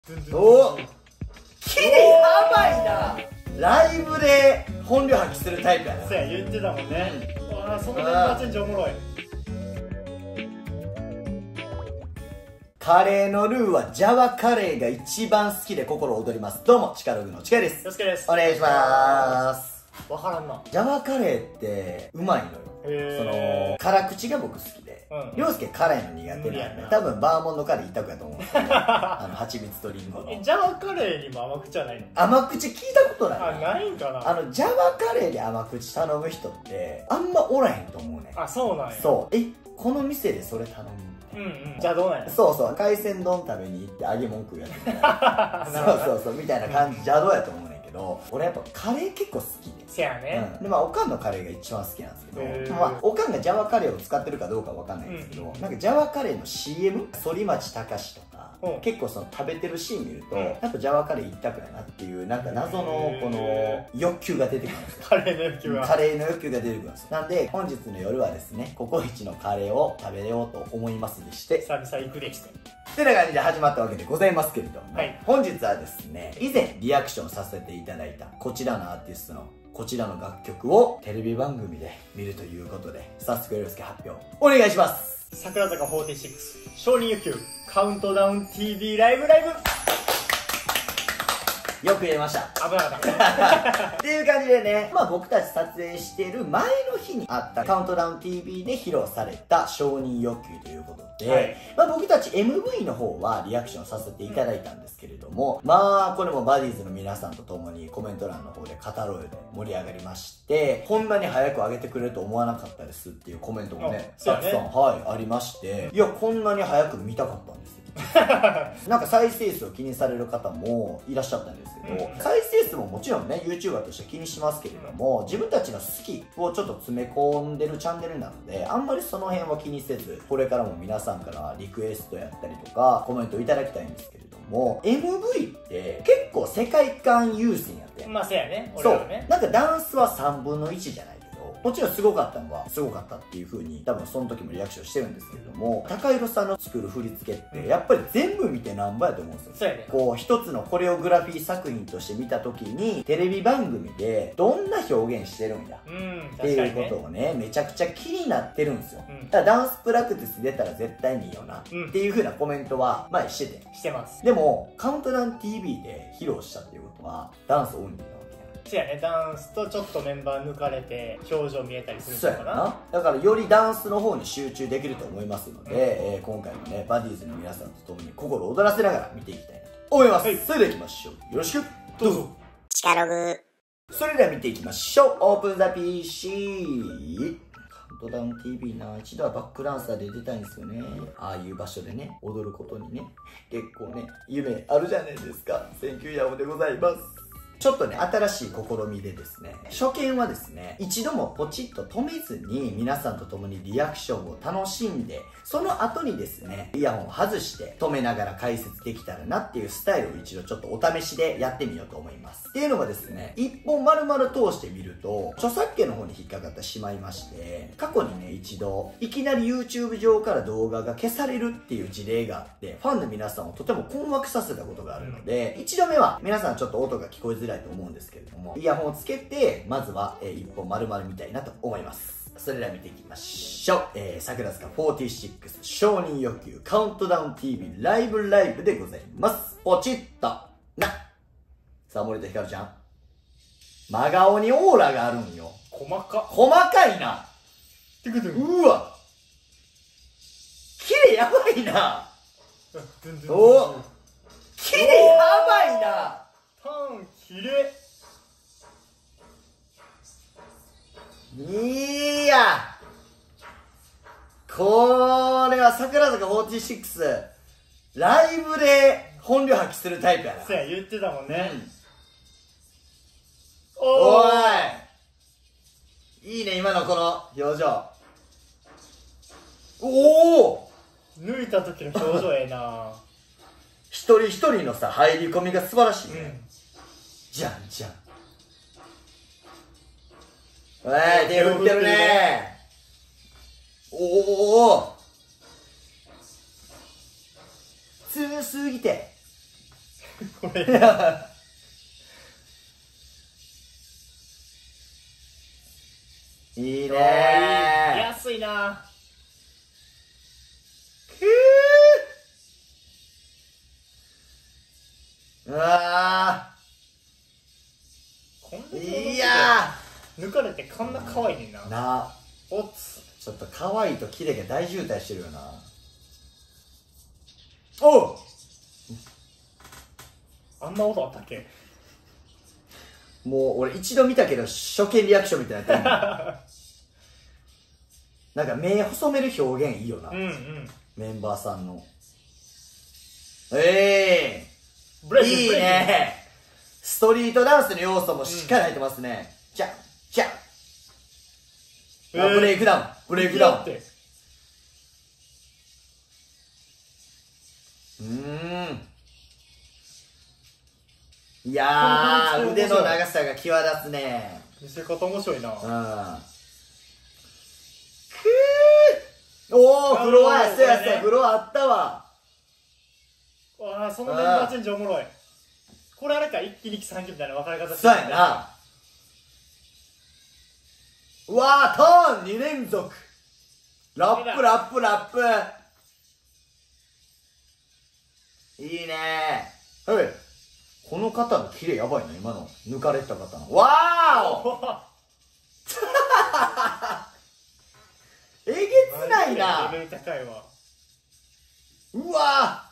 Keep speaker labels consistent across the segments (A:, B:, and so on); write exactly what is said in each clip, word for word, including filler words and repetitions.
A: おキリやばいな。ライブで本領発揮するタイプやな。
B: そうや言ってたもんね。わあそんな年末チェンジおもろい。
A: カレーのルーはジャワカレーが一番好きで心躍ります。どうもチカログのチカです。
B: よすけです。
A: お願いします。
B: わからんな。
A: ジャワカレーってうまいのよ。その辛口が僕好きで、涼介辛いの苦手なんで、多分バーモントカレー一択やと思うんですけど、あの蜂蜜とリンゴの。
B: ジャワカレーにも甘口はないの？
A: 甘口聞いたことない。
B: あ、ないんかな。
A: あのジャワカレーで甘口頼む人ってあんまおらへんと思うね。
B: あ、そうなんや。
A: そう。え、この店でそれ頼む？
B: うんうん。じゃあどうなんや。
A: そうそう、海鮮丼食べに行って揚げ物食うやつみたいな。そうそうそうみたいな感じ邪道やと思うねんけど、俺やっぱカレー結構好きで。
B: せやね。
A: うん、でまあおかんのカレーが一番好きなんですけど、まあおかんがジャワカレーを使ってるかどうかわかんないんですけど、うん、なんかジャワカレーの シーエム、反町隆史とか、うん、結構その食べてるシーン見ると、うん、やっぱジャワカレー一択やなっていうなんか謎のこの欲求が出てくるんですよ。
B: カレーの欲求が。
A: カレーの欲求が出てくるんですよ。なんで本日の夜はですね、ココイチのカレーを食べようと思いますでして。
B: 久々行くでして。
A: ってな感じで始まったわけでございますけれども、はい、本日はですね、以前リアクションさせていただいたこちらのアーティストのこちらの楽曲をテレビ番組で見るということで、早速よろしく発表お願いします。
B: 桜坂フォーティーシックス承認欲求カウントダウン ティーブイ ライブライブ。
A: よく言えました。
B: 危なかったって
A: いう感じでね、まあ僕たち撮影している前の日にあったカウントダウン ティーブイ で披露された承認欲求ということで、はい、まあ僕たち エムブイ の方はリアクションさせていただいたんですけれども、うん、まあこれもバディーズの皆さんと共にコメント欄の方で語ろうよで盛り上がりまして、こんなに早く上げてくれると思わなかったですっていうコメントもね、たくさん、はい、ありまして、いや、こんなに早く見たかったんですよ。なんか再生数を気にされる方もいらっしゃったんですけど、うん、再生数ももちろんね YouTuber として気にしますけれども、自分たちの好きをちょっと詰め込んでるチャンネルなので、あんまりその辺は気にせず、これからも皆さんからリクエストやったりとかコメントいただきたいんですけれども、 エムブイ って結構世界観優先やって、
B: まあそうやね、
A: 俺はね、そうなんかダンスはさんぶんのいちじゃない、もちろんすごかったのはすごかったっていう風に多分その時もリアクションしてるんですけれども、高弘さんの作る振り付けってやっぱり全部見てなんぼやと思うんですよ。そうやね。こう一つのコレオグラフィー作品として見た時にテレビ番組でどんな表現してるんやっていうことをね、めちゃくちゃ気になってるんですよ。だからダンスプラクティス出たら絶対にいいよなっていう風なコメントは前してて
B: してます。
A: でもカウントダウン ティーブイ で披露したっていうことはダンスオンリーな
B: そうやね、ダンスとちょっとメンバー抜かれて表情見えたりするのかな。
A: なだからよりダンスの方に集中できると思いますので、うん、えー、今回もねバディーズの皆さんと共に心躍らせながら見ていきたいなと思います、はい、それでは行きましょう。よろしくどうぞ。チカログ。それでは見ていきましょう。オープンザ ピーシー。カウントダウン ティーブイ な、一度はバックダンサーで出たいんですよね。ああいう場所でね踊ることにね結構ね夢あるじゃないですか。センキューヤオでございます。ちょっとね、新しい試みでですね、初見はですね、一度もポチッと止めずに皆さんと共にリアクションを楽しんで、その後にですね、イヤホンを外して止めながら解説できたらなっていうスタイルを一度ちょっとお試しでやってみようと思います。っていうのがですね、一本丸々通してみると、著作権の方に引っかかってしまいまして、過去にね、一度、いきなり YouTube 上から動画が消されるっていう事例があって、ファンの皆さんをとても困惑させたことがあるので、一度目は皆さんちょっと音が聞こえづらいと思うんですけれども、イヤホンをつけてまずは、えー、一本丸々見たいなと思います。それでは見ていきましょう。えー、桜塚フォーティーシックス承認欲求カウントダウン ティーブイ ライブライブでございます。ポチッとな。さあ森田ひかるちゃん、真顔にオーラがあるんよ。
B: 細か
A: 細かいな。うわ綺麗やばいな。お綺麗やばいな。
B: ターンきれ
A: いやこれは桜坂フォーティーシックスライブで本領発揮するタイプやな。
B: そうや言ってたもんね、
A: うん、おいいいね今のこの表情。おお
B: 抜いた時の表情ええな。
A: 一人一人のさ入り込みが素晴らしいね、うん、じゃんじゃん。おい手振ってるね。おお強すぎて
B: これ
A: いいね
B: ー。安いな。
A: うわ
B: こんな
A: ーいや
B: 抜かれてこんな可愛いねんな。
A: ーな
B: おつ
A: ちょっと可愛いとキレが大渋滞してるよな。おう
B: あんな音あったっけ。
A: もう俺一度見たけど初見リアクションみたいになってるなんか目細める表現いいよな、
B: うんうん。
A: メンバーさんの。ええ
B: ブレイク
A: いいね。ストリートダンスの要素もしっかり入ってますね。じゃんじゃん、
B: えー
A: あブレイクダウンブレイクダウン。
B: って。
A: うーん、いやー腕の長さが際立つね。
B: 見せ方面白いな。
A: うん、くーおーフロアや、そうやそうや、フロアあったわ。
B: わあ、そのメンバーチェンジおもろい。これあれか、一気にさんきみたいな分かれ方して
A: そうやな。うわートーンに連続ラップラップラップいいねー。はい、この方のキレやばいな、今の抜かれてた方の。わーおえげつないな。
B: レベル高いわ。
A: うわ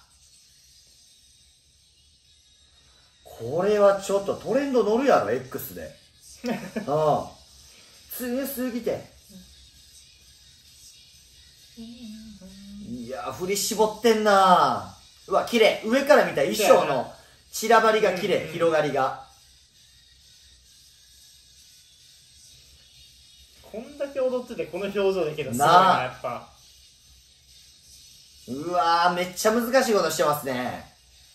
A: ーこれはちょっとトレンド乗るやろ X で。うん強すぎて。いやー振り絞ってんなー。うわ綺麗、上から見た衣装の散らばりが綺麗、広がりが。
B: こんだけ踊っててこの表情できるのすごいな、やっぱ。
A: うわーめっちゃ難しいことしてますね。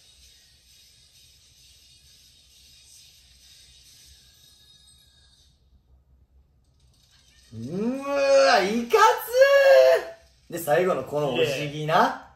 A: うわーいかつー。で最後のこのお辞儀な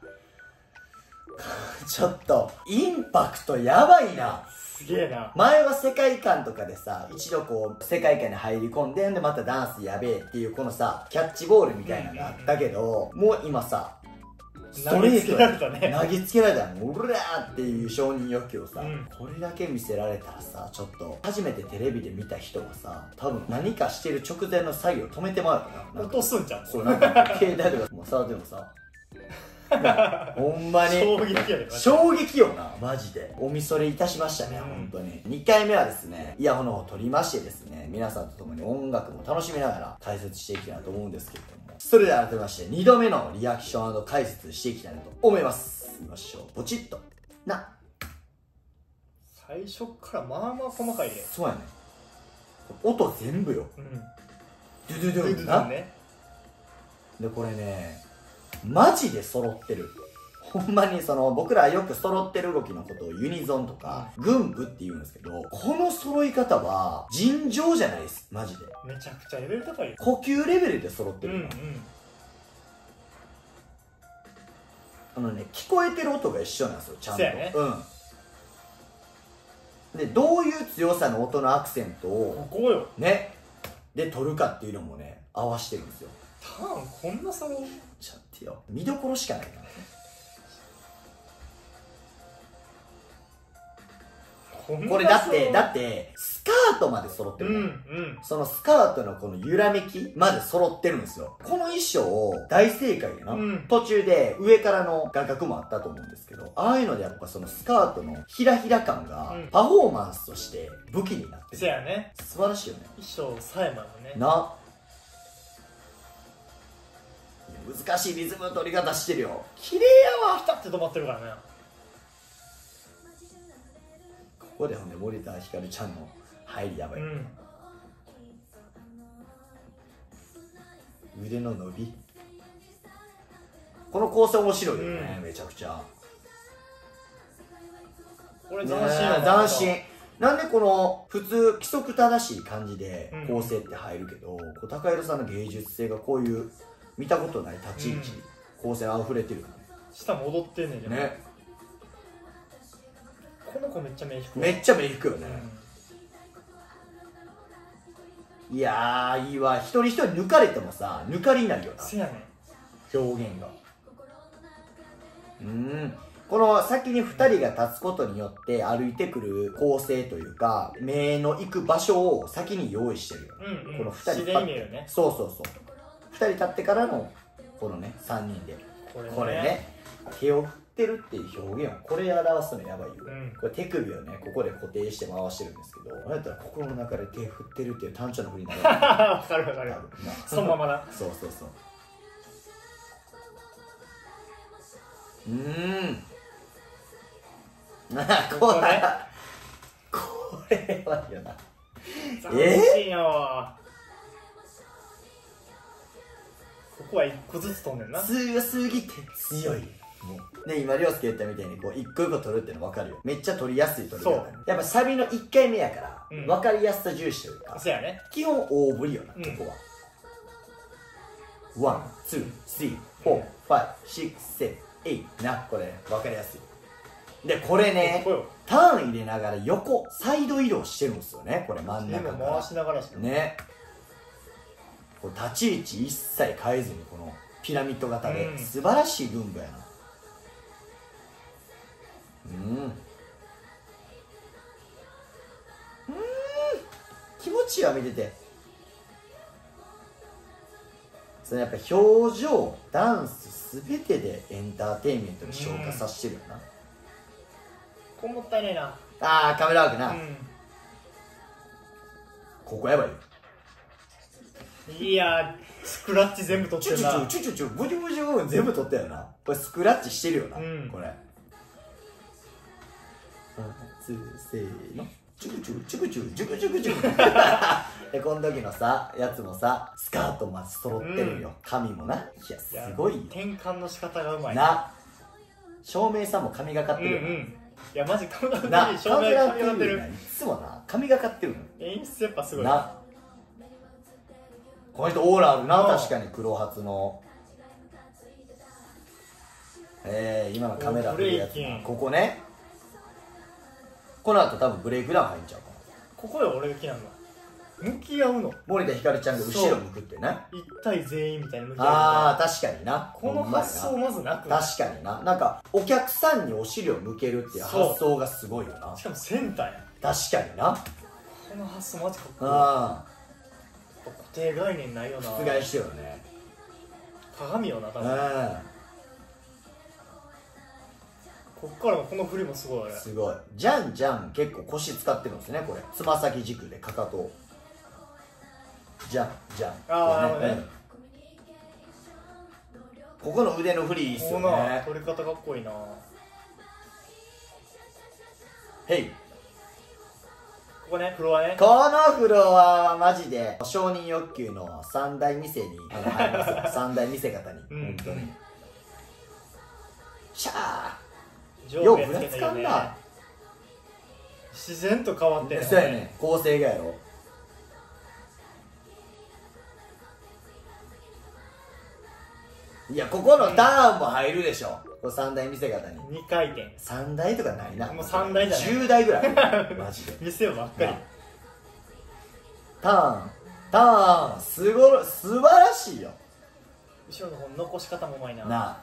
A: ちょっとインパクトやばいな。
B: すげえな。
A: 前は世界観とかでさ一度こう世界観に入り込んでんでまたダンスやべえっていうこのさキャッチボールみたいなのがあったけど、もう今さストレート
B: 投げつけられたね。
A: 投げつけられたらもううらーっていう承認欲求をさ、
B: うん、
A: これだけ見せられたらさちょっと初めてテレビで見た人はさ多分何かしてる直前の作業止めてまうよな。
B: 落とすんじゃん。
A: そうなんか携帯とかもうさでもさほんまに
B: 衝撃やで。
A: 衝撃よなマジで。おみそれいたしましたね、
B: うん、
A: 本当に。にかいめはですねイヤホンの方を取りましてですね皆さんと共に音楽も楽しみながら解説していきたいなと思うんですけれども、それでは改めましてにどめのリアクション&解説していきたいなと思います。いきましょう。ポチッとな。
B: 最初からまあまあ細かいで。
A: そうやね、音全部よ。
B: うん
A: ドゥドゥドゥン
B: ドゥ
A: な。
B: ドゥね。
A: でこれねマジで揃ってる。ほんまにその僕らよく揃ってる動きのことをユニゾンとか軍部って言うんですけど、この揃い方は尋常じゃないです。マジで
B: めちゃくちゃレベル高いよ。
A: 呼吸レベルで揃って
B: うんう
A: るの、
B: ん。
A: あのね聞こえてる音が一緒なんですよちゃんと。
B: そうやね。
A: うんでどういう強さの音のアクセントを
B: ここよ
A: ねで取るかっていうのもね合わしてるんですよ。
B: ターンこんな揃う。
A: ちゃってよ見どころしかないからね。これだってだってスカートまで揃ってる、
B: うんうん。
A: そのスカートのこの揺らめきまで揃ってるんですよ。この衣装大正解でな、うん、途中で上からの画角もあったと思うんですけど、ああいうのでやっぱそのスカートのひらひら感がパフォーマンスとして武器になってる。
B: そうやね。
A: 素晴らしいよね。
B: 衣装さえもね
A: な。難しいリズムの取り方してるよ。綺麗やわ。
B: ピタって止まってるからね。
A: ここでほんで森田ひかるちゃんの入りやばい、うん、腕の伸び、この構成面白いよね、うん、めちゃくちゃ。
B: これ斬新や
A: な。斬新なんでこの普通規則正しい感じで構成って入るけど、うん、こう高弘さんの芸術性がこういう見たことない立ち位置、うん、構成あふれてるよね。
B: 下も踊ってんねんじゃん
A: ね。
B: この子こめっちゃ目引く。
A: めっちゃ目引くよね、うん、いやーいいわ。一人一人抜かれてもさ抜かりになるよな。
B: せやね
A: 表現が。うん、この先にふたりが立つことによって歩いてくる構成というか目の行く場所を先に用意してるよ、
B: うんうん、
A: このふたり
B: 自然見えるね。
A: そうそうそう、ふたり立ってからのこのねさんにんでこれ ね, これね手を振ってるっていう表現をこれで表すのやばいよ、うん、これ手首をねここで固定して回してるんですけど、こうやったら心の中で手振ってるっていう単調な振りになる
B: わかるわかる、そのままな
A: そうそうそう。うーんなあこれこれはいいよな。
B: 斬新やわ。ここは一個ずつ飛んでんな。
A: 強すぎて強い。ね、今涼介言ったみたいにこう一個一個取るっての分かるよ。めっちゃ取りやすい取り方。やっぱサビのいっかいめやから、うん、分かりやすさ重視というか、
B: そうやね、
A: 基本大振りよな、うん、ここはワン、ツー、スリー、フォー、ファイブ、シックス、セブン、エイトな、これ分かりやすい。でこれねターン入れながら横サイド移動してるんですよね、これ真ん中から
B: 回しながら
A: ね。これ立ち位置一切変えずにこのピラミッド型で、うん、素晴らしいルンバやな。うんうん気持ちいいわ見てて。それやっぱ表情ダンス全てでエンターテインメントに昇華させてるよな。
B: ここもったいないな。
A: あーカメラワークな、うん、ここやばいよ。
B: いやスクラッチ全部取ってるな。
A: チュチュチュチュチュブジュブジュ全部取ったよな。これスクラッチしてるよな、うん、これせーのチュクチュクチュクチュクチュクチュクチュクでこの時のさやつもさスカートまで揃ってるよ、うん、髪もな。いやすごいよ、
B: 転換の仕方がうまい
A: な。照明さんも髪がかってるよな、うんうん、
B: いやマジ髪がかってる。照明が髪がかってる。
A: いつもな髪がかってるの。
B: 演出やっぱすごい
A: な。この人オーラあるな。確かに黒髪のえー、今のカメラ振るやつな。ここね、この後多分ブレイクダウン入んちゃうかな。
B: ここで俺が来なんだ。向き合うの
A: 森田ひかるちゃんが後ろ向くってね、
B: 一対全員みたいな向き合う。
A: ああ確かにな。
B: この発想まずなく。
A: 確かにな。なんかお客さんにお尻を向けるっていう発想がすごいよな。
B: しかもセンターや。
A: 確かにな。
B: この発想マジかっこいい。
A: ああ
B: 固定概念ないよな。
A: 覆してるよね。
B: 鏡よな多分。こっからのこの振りもすごい。
A: すごい。じゃんじゃん結構腰使ってるんですねこれ。つま先軸でかかとじゃんじゃん。
B: ああね、
A: うん、ここの腕の振りいいっすよね。
B: 取り方かっこいいな。
A: へい。
B: ここね、フロアね。
A: このフロアはマジで承認欲求の三大店にあの入りますよ三大店方に、うん、本当にシャーようぶらつかんな。
B: 自然と変わってんね。
A: そうやね、構成がやろ。いやここのターンも入るでしょ、これ三大見せ方に。
B: にかい転
A: 三大とかないな。
B: もう三大じゃない、
A: じゅうだいぐらいマジで
B: 見せよばっかり。
A: ターンターンすごい素晴らしいよ。
B: 後ろの方残し方もうまいな。
A: なあ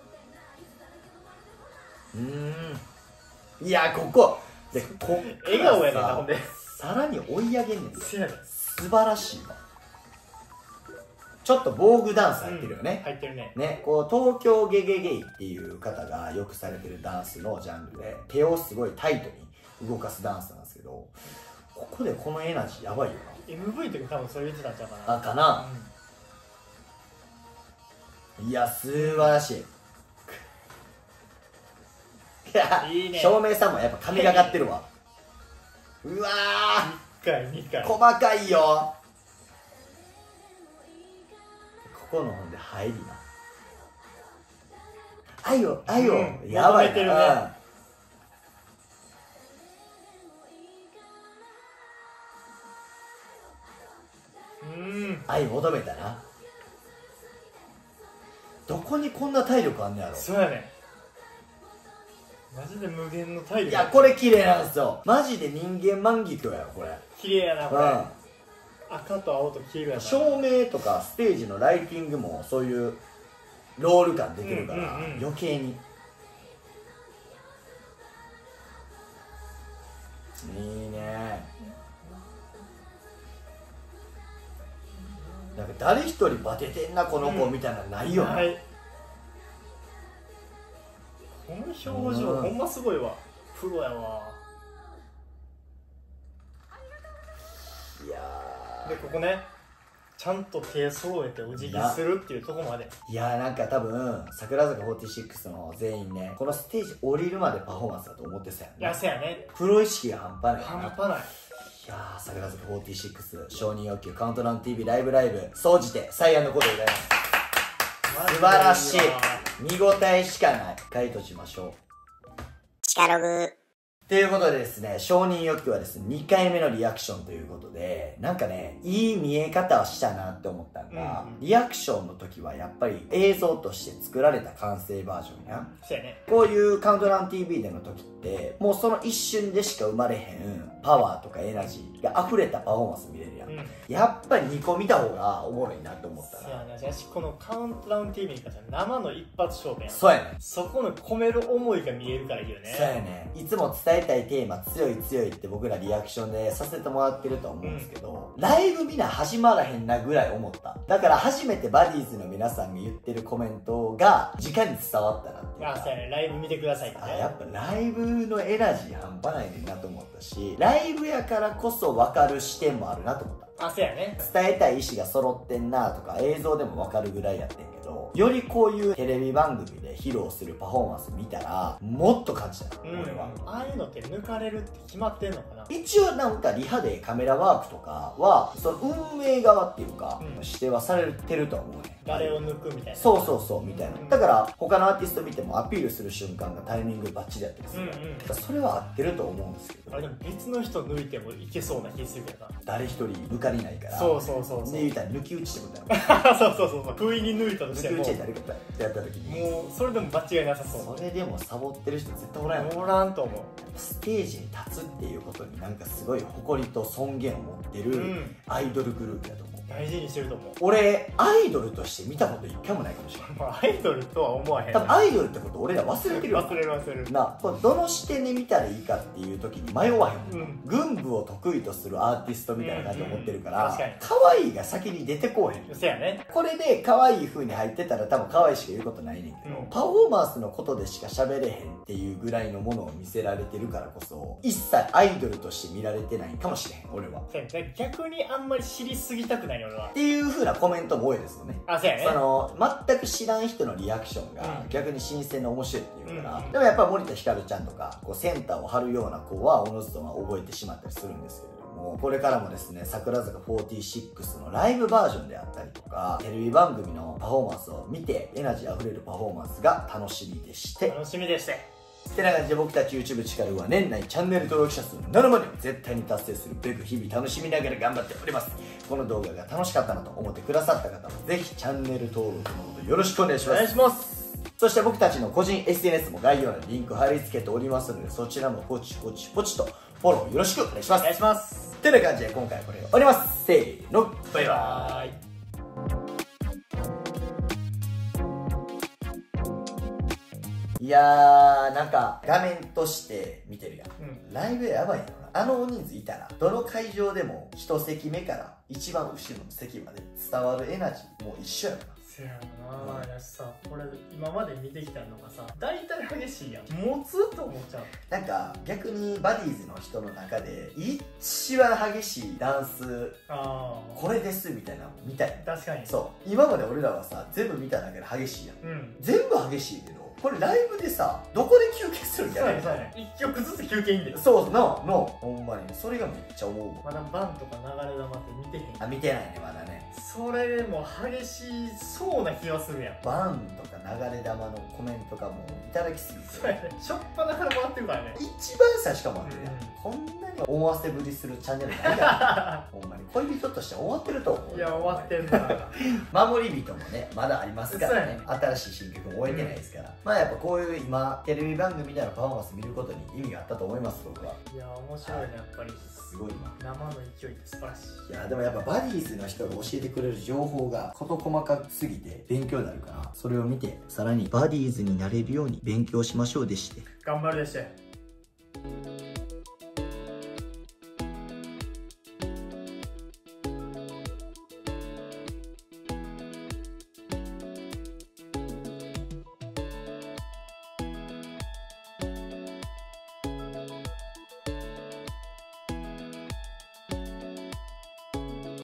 A: うーんいやここでこっ
B: 笑顔やねんな。ほんで
A: さらに追い上げんねん。
B: せやねん、
A: 素晴らしいわ。ちょっと防具ダンス入ってるよね、
B: うん、入ってるね。
A: ね、こう東京ゲゲゲイっていう方がよくされてるダンスのジャンルで手をすごいタイトに動かすダンスなんですけど、ここでこのエナジーやばいよな。
B: エムブイ の時多分それ言ってたんちゃうかな。
A: あかな、うん、いや素晴らしい。いやいいね。照明さんもやっぱ神がかってるわ。うわー
B: いっかいにかい
A: 細かいよ。ここのほんで入りな。あいよあいよ、うん、やばいな、ね、うん愛求めたな。どこにこんな体力あんねやろ。
B: そうやね。 マジで無限の体力。
A: いやこれ綺麗なんですよ。マジで人間万華鏡やろこれ。
B: 綺麗やなこれ、うん、赤と青と黄色やな。
A: 照明とかステージのライティングもそういうロール感出てるから、うんうんうん、余計にいいね。なんか誰一人バテてんなこの子みたいなのないよね、うん、はい、
B: この表情、うん、ほんますごいわ。プロやわ。
A: いやー
B: でここねちゃんと手揃えてお辞儀するっていうところまで。
A: いやーなんか多分櫻坂フォーティーシックスの全員ねこのステージ降りるまでパフォーマンスだと思ってたよね。
B: いやそうやね。
A: プロ意識が半端ない。
B: 半端ない。
A: いやー櫻坂フォーティーシックス承認欲求カウントダウン ティーブイ ライブライブ総じて最安のことでございます。素晴らしい。見応えしかない。回答しましょう。チカログということでですね、承認欲求はですね、にかいめのリアクションということで、なんかね、いい見え方をしたなって思ったのが、うんうん、リアクションの時はやっぱり映像として作られた完成バージョンや。
B: そうやね。
A: こういうカウントダウン ティーブイ での時って、もうその一瞬でしか生まれへんパワーとかエナジーが溢れたパフォーマンス見れるやん。うん、やっぱりにこ見た方がおもろいなって思ったら。
B: そうやな。じゃあこのカウントダウン ティーブイ に関しては生の一発勝負やん。
A: そうやね。
B: そこの込める思いが見えるからいいよね。
A: そうやね。いつも伝えたいテーマ強い強いって僕らリアクションでさせてもらってると思うんですけど、うん、ライブみんな始まらへんなぐらい思った。だから初めてバディーズの皆さんが言ってるコメントが直に伝わったなっていうか。
B: あ、そうやね。ライブ見てくださいって、ね、
A: あ、やっぱライブのエナジー半端ないねんなと思ったし、ライブやからこそ分かる視点もあるなと思った。
B: あ、そうやね。
A: 伝えたい意思が揃ってんなとか映像でも分かるぐらいやってんけど、よりこういうテレビ番組で披露するパフォーマンス見たらもっと感じた、うん、俺は。
B: ああいうのって抜かれるって決まってんのかな。
A: 一応なんかリハでカメラワークとかはその運営側っていうか、うん、指定はされてるとは思うね。
B: 誰を抜くみたいな。
A: そうそうそうみたいな、うん、だから他のアーティスト見てもアピールする瞬間がタイミングバッチリやったりする、うんうん、それは合ってると思うんですけど、
B: あれでも別の人抜いてもいけそうな気するけどな。
A: 誰一人抜かりないから。
B: そうそうそうそう。
A: で言うたら抜き打ちってことやろ
B: そうそうそうそう。不意に抜いたとしても
A: 抜き打ち誰かってやった時に
B: もうそれでも間違いなさそう。
A: それでもサボってる人絶対おらんやん。
B: おらんと思う。
A: ステージに立つっていうことになんかすごい誇りと尊厳を持ってるアイドルグループだと思う。
B: 大事にしてると思う。
A: 俺アイドルとして見たこと一回もないかもしれない。
B: まあアイドルとは思わへん。
A: 多分アイドルってこと俺ら忘れてるよ。
B: 忘れる忘れる
A: な。これどの視点で見たらいいかっていう時に迷わへん、うん、軍部を得意とするアーティストみたいな感じで思ってるから、うんうん、確かに可愛いが先に出てこうへん。
B: そうやね。
A: これで可愛い風に入ってたら多分可愛いしか言うことないねんけど、うん、パフォーマンスのことでしか喋れへんっていうぐらいのものを見せられてるからこそ一切アイドルとして見られてないかもしれへん俺は。
B: 逆にあんまり知りすぎたくない俺は
A: っていう風なコメントも多いですよね。
B: あ、そうやね。
A: その全く知らん人のリアクションが逆に新鮮で面白いっていうから、うん、でもやっぱ森田ひかるちゃんとかこうセンターを張るような子はおのずとは覚えてしまったりするんですけれども、これからもですね櫻坂フォーティーシックスのライブバージョンであったりとかテレビ番組のパフォーマンスを見てエナジーあふれるパフォーマンスが楽しみでして
B: 楽しみでして
A: ってな感じで僕たち YouTube チカルは年内チャンネル登録者数ななまん人絶対に達成するべく日々楽しみながら頑張っております。この動画が楽しかったなと思ってくださった方はぜひチャンネル登録のほどよろしくお願いします。
B: お願いします。
A: そして僕たちの個人 エスエヌエス も概要欄にリンク貼り付けておりますのでそちらもポチポチポチとフォローよろしくお願いします。
B: お願いします。
A: てな感じで今回はこれで終わります。せーのバイバーイ。いやーなんか画面として見てるやん、うん、ライブやばいよな。あの大人数いたらどの会場でも一席目から一番後ろの席まで伝わるエナジーもう一緒やろな。
B: せやな。やしさ、これ今まで見てきたのがさ大体激しいやん。持つと思っちゃう。
A: なんか逆にバディーズの人の中で一番激しいダンスあこれですみたいなの見たい。
B: 確かに
A: そう今まで俺らはさ全部見ただけで激しいやん、うん、全部激しいけどこれライブでさどこで休憩するんやねん。
B: そうね。一曲ずつ休憩いいんだよ。
A: そうなのほんまにそれがめっちゃ思う。
B: まだバンとか流れ玉って見てへん。
A: あ見てないねまだね。
B: それでも激しそうな気がするやん。
A: バンとか流れ玉のコメントがもういただきすぎて
B: そうやね。しょっぱなから回ってるからね。
A: 一番最初から回ってるやん、うん、こんなに思わせぶりするチャンネルないやんほんまに恋人として終わってると思う。
B: いや終わってんな守
A: り人もねまだありますからね。新しい新曲も終えてないですから、うんまあやっぱこういう今テレビ番組みたいなパフォーマンス見ることに意味があったと思います。僕は。
B: いや面白いね、やっぱり
A: すごいな。
B: 生の勢いって素晴らしい。
A: いやでもやっぱバディーズの人が教えてくれる情報が事細かすぎて勉強になるから、それを見てさらにバディーズになれるように勉強しましょうでして。
B: 頑張るでして。